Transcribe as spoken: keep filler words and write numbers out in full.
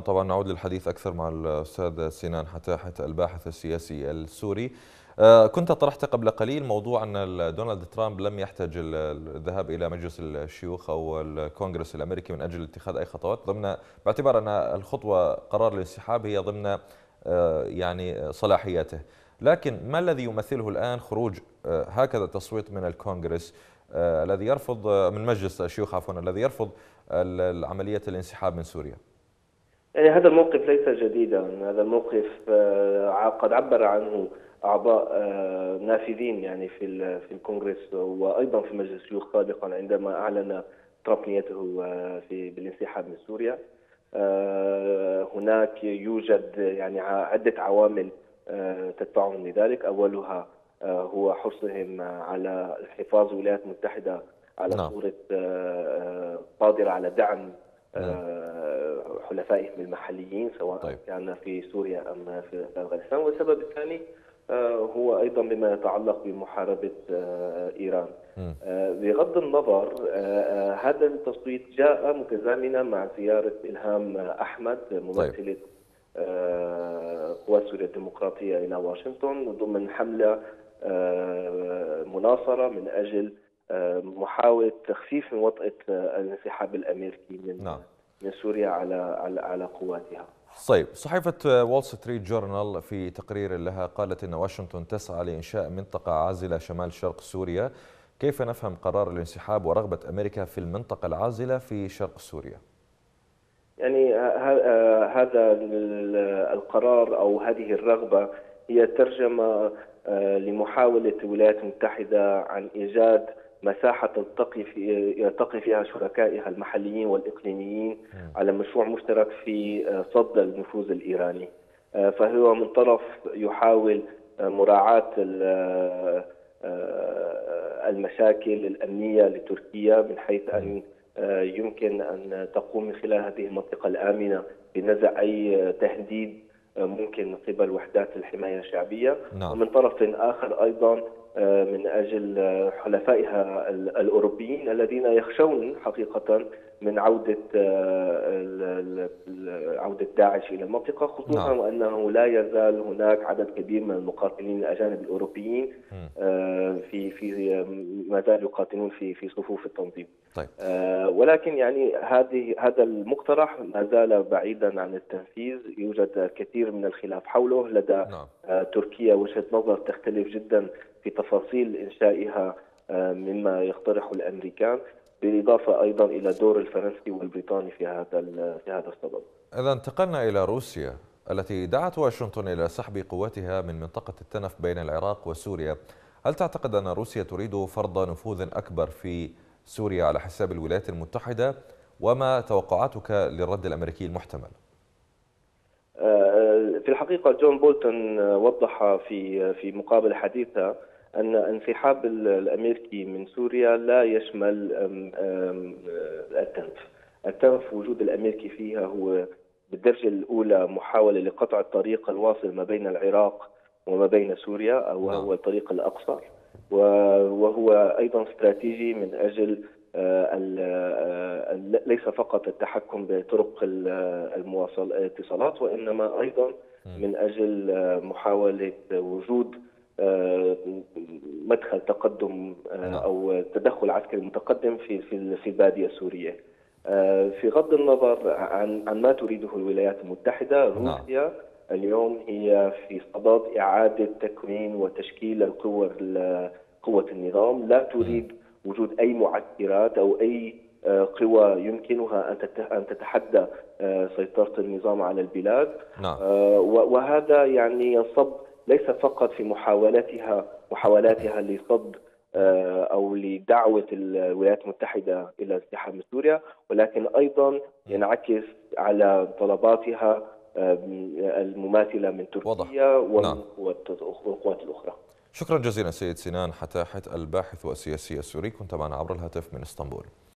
طبعا نعود للحديث أكثر مع الأستاذ سنان حتاحت الباحث السياسي السوري. آه، كنت طرحت قبل قليل موضوع أن دونالد ترامب لم يحتج الذهاب إلى مجلس الشيوخ أو الكونغرس الأمريكي من أجل اتخاذ أي خطوات، ضمن باعتبار أن الخطوة قرار الانسحاب هي ضمن آه، يعني صلاحياته. لكن ما الذي يمثله الآن خروج آه، هكذا تصويت من الكونغرس آه، الذي يرفض آه، من مجلس الشيوخ عفوا الذي يرفض عملية الانسحاب من سوريا؟ يعني هذا الموقف ليس جديدا. هذا الموقف آه، قد عبر عنه أعضاء آه، نافذين يعني في في الكونغرس وأيضا في مجلس الشيوخ سابقا، عندما أعلن ترامب نيته آه، في بالانسحاب من سوريا. آه، هناك يوجد يعني عدة عوامل آه، تدفعهم لذلك. أولها آه، هو حرصهم على حفاظ الولايات المتحدة على نعم. صورة آه، آه، قادرة على دعم نعم. حلفائهم المحليين، سواء طيب. كان في سوريا أم في أفغانستان. والسبب الثاني هو أيضا بما يتعلق بمحاربة إيران. م. بغض النظر، هذا التصويت جاء متزامنا مع زيارة إلهام أحمد ممثلة قوات سوريا الديمقراطية إلى واشنطن ضمن حملة مناصرة من أجل محاولة تخفيف من وطأة الانسحاب الأمريكي من نعم. من سوريا على على على قواتها. طيب، صحيفة وول ستريت جورنال في تقرير لها قالت إن واشنطن تسعى لإنشاء منطقة عازلة شمال شرق سوريا. كيف نفهم قرار الانسحاب ورغبة أمريكا في المنطقة العازلة في شرق سوريا؟ يعني هذا القرار أو هذه الرغبة هي ترجمة لمحاولة الولايات المتحدة عن إيجاد مساحة تلتقي في يلتقي فيها شركائها المحليين والإقليميين على مشروع مشترك في صد النفوذ الإيراني. فهو من طرف يحاول مراعاة المشاكل الأمنية لتركيا من حيث أن يمكن أن تقوم من خلال هذه المنطقة الآمنة بنزع أي تهديد ممكن من قبل وحدات الحماية الشعبية. نعم. ومن طرف آخر أيضا من أجل حلفائها الأوروبيين الذين يخشون حقيقة من عودة عودة داعش إلى المنطقة، خصوصا نعم. وأنه لا يزال هناك عدد كبير من المقاتلين الأجانب الأوروبيين في في ما زالوا يقاتلون في في صفوف التنظيم. طيب. ولكن يعني هذه هذا المقترح ما زال بعيدا عن التنفيذ. يوجد الكثير من الخلاف حوله لدى نعم. تركيا وجهة نظر تختلف جدا في تفاصيل إنشائها مما يقترحه الأمريكان، بالإضافة أيضا إلى دور الفرنسي والبريطاني في هذا في هذا الصدد. إذا انتقلنا إلى روسيا التي دعت واشنطن إلى سحب قواتها من منطقة التنف بين العراق وسوريا. هل تعتقد أن روسيا تريد فرض نفوذ أكبر في سوريا على حساب الولايات المتحدة؟ وما توقعاتك للرد الأمريكي المحتمل؟ في الحقيقة جون بولتون وضح في في مقابلة حديثة أن انسحاب الأمريكي من سوريا لا يشمل التنف. التنف وجود الأمريكي فيها هو بالدرجة الأولى محاولة لقطع الطريق الواصل ما بين العراق وما بين سوريا، وهو الطريق الأقصر، وهو أيضا استراتيجي من أجل ليس فقط التحكم بطرق المواصل الاتصالات، وإنما أيضا من أجل محاولة وجود مدخل تقدم أو تدخل عسكري متقدم في في في البادية السورية. في غض النظر عن عن ما تريده الولايات المتحدة، روسيا اليوم هي في صدد إعادة تكوين وتشكيل القوى قوة النظام. لا تريد وجود أي معسكرات أو أي قوى يمكنها أن تتحدى سيطرة النظام على البلاد. نعم. وهذا يعني ينصب ليس فقط في محاولاتها محاولاتها لصد أو لدعوة الولايات المتحدة إلى الانسحاب من سوريا، ولكن أيضا ينعكس على طلباتها المماثلة من تركيا والقوات الأخرى. شكرا جزيلا سيد سنان حتاحت الباحث والسياسي السوري، كنت معنا عبر الهاتف من اسطنبول.